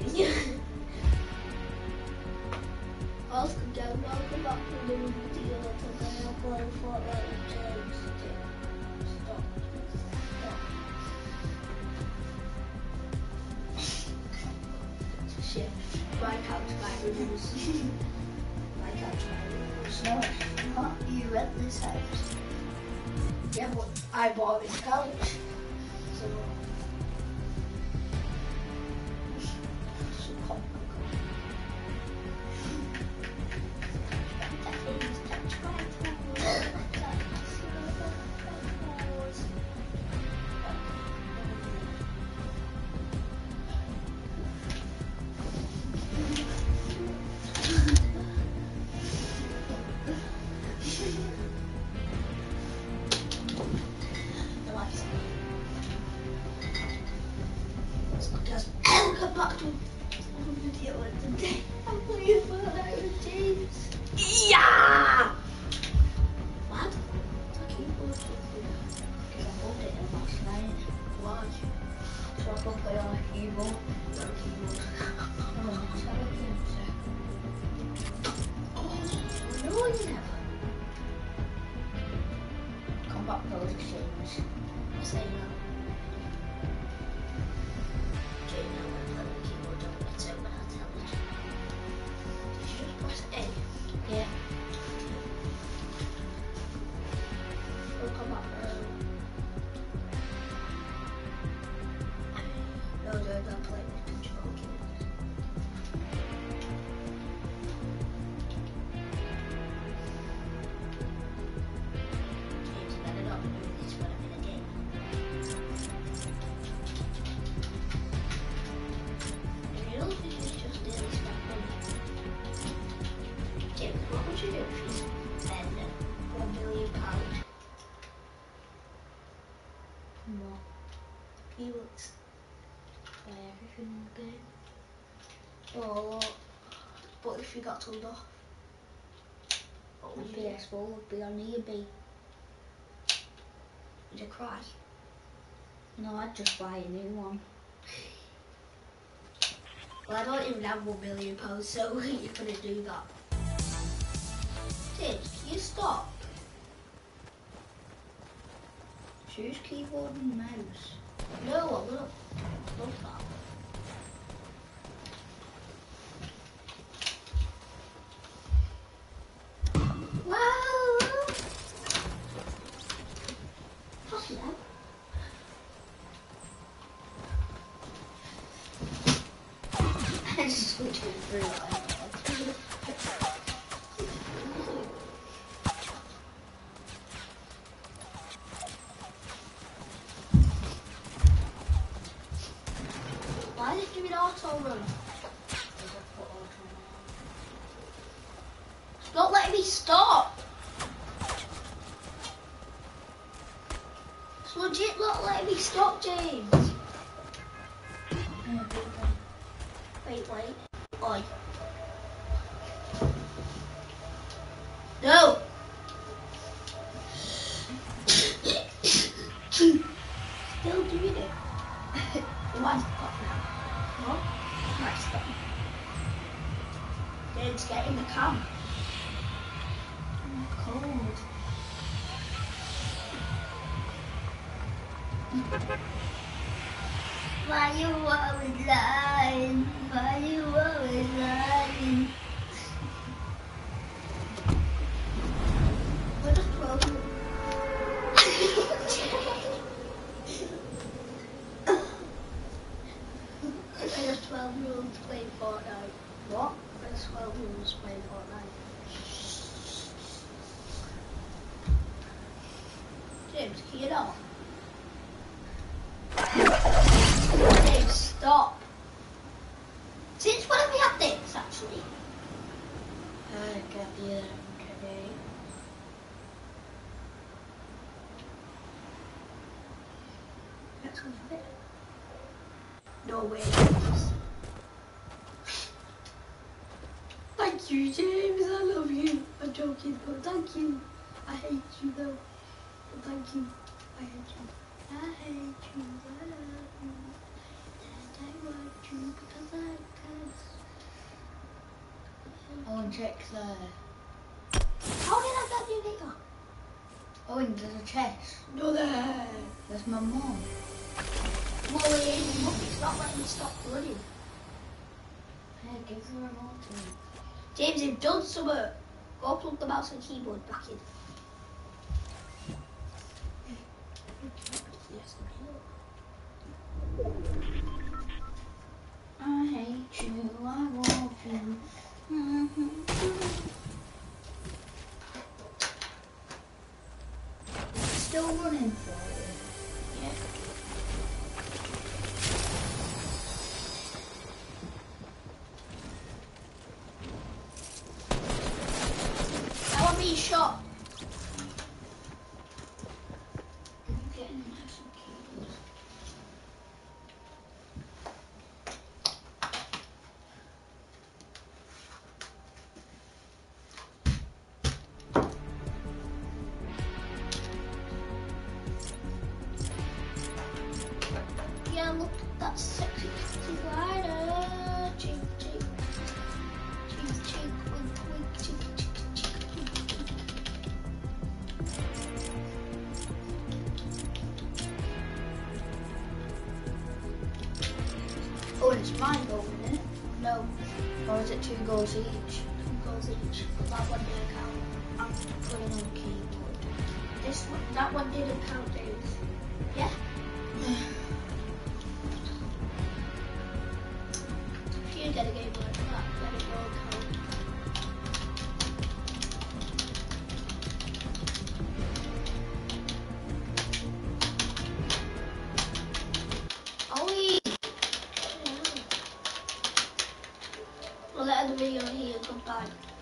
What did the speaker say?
Welcome back to the video today. I'm playing Fortnite with James. Stop. Shit. My couch my reviews. My couch my reviews. No, it's not. You rent this house. Yeah, but I bought this couch. So welcome back to the video today. I'm playing Fortnite with James. Yeah! What? Because I bought it last night. Why? So I can play on a keyboard. No, you never. Combat Pro Exchange. What's that now? Yeah. We'll come up no, don't play with control keyboard. James, better not be doing this when I'm in a game. If you don't think it's just daily spend money, James, what would you do if you spend £1 million? What? He looks Buy everything in the game. oh, but if you got told off, what My would you do? PS4 would be on eBay. Would you cry? No, I'd just buy a new one. Well, I don't even have £1 million, so you couldn't do that. James, can you stop? Choose keyboard and mouse. No, I'm not. Love that. Wow! Pass it out. I just switched it through like that. Why did you do auto run? It's not letting me stop. It's legit not letting me stop, James. Wait. Oi. No. Still doing it. Why's it got now? What? Nice then. James, get in the cam. I'm cold. Why you always lying? Why you always lying? We're just 12 There's 12 rooms playing Fortnite. What? There's 12 rooms playing Fortnite. James, can you not? James, stop. Since when have we had this, actually? I got the today. Let's go for it. No way. Thank you, James. I love you. I'm joking, but thank you. I hate you, though. But thank you. I hate you. I hate you. I love you. And I want Oh, and check there. How did I get you here? Oh, and there's a chest. No there. There's my mum. Molly, look, it's not letting me stop running. Hey, give her an auto. James, you've done something. Go plug the mouse and keyboard back in. Yes, I hate you, I love you. Still running for you. Yeah. I want me shot. Can you get in the mouse and keyboard? Yeah, look, that's sexy glider. Chink, chink. Chink, chink, wink, wink, chink, chink, chink, chink, chink. Oh, and it's my goal, isn't it? No, Or is it 2 goals each? 2 goals each. That one didn't count. I'm putting on keyboard. This one, that one didn't count, James. Yeah? If you get a game like that, then it will count. Oh, yeah. We'll let the video here. Goodbye.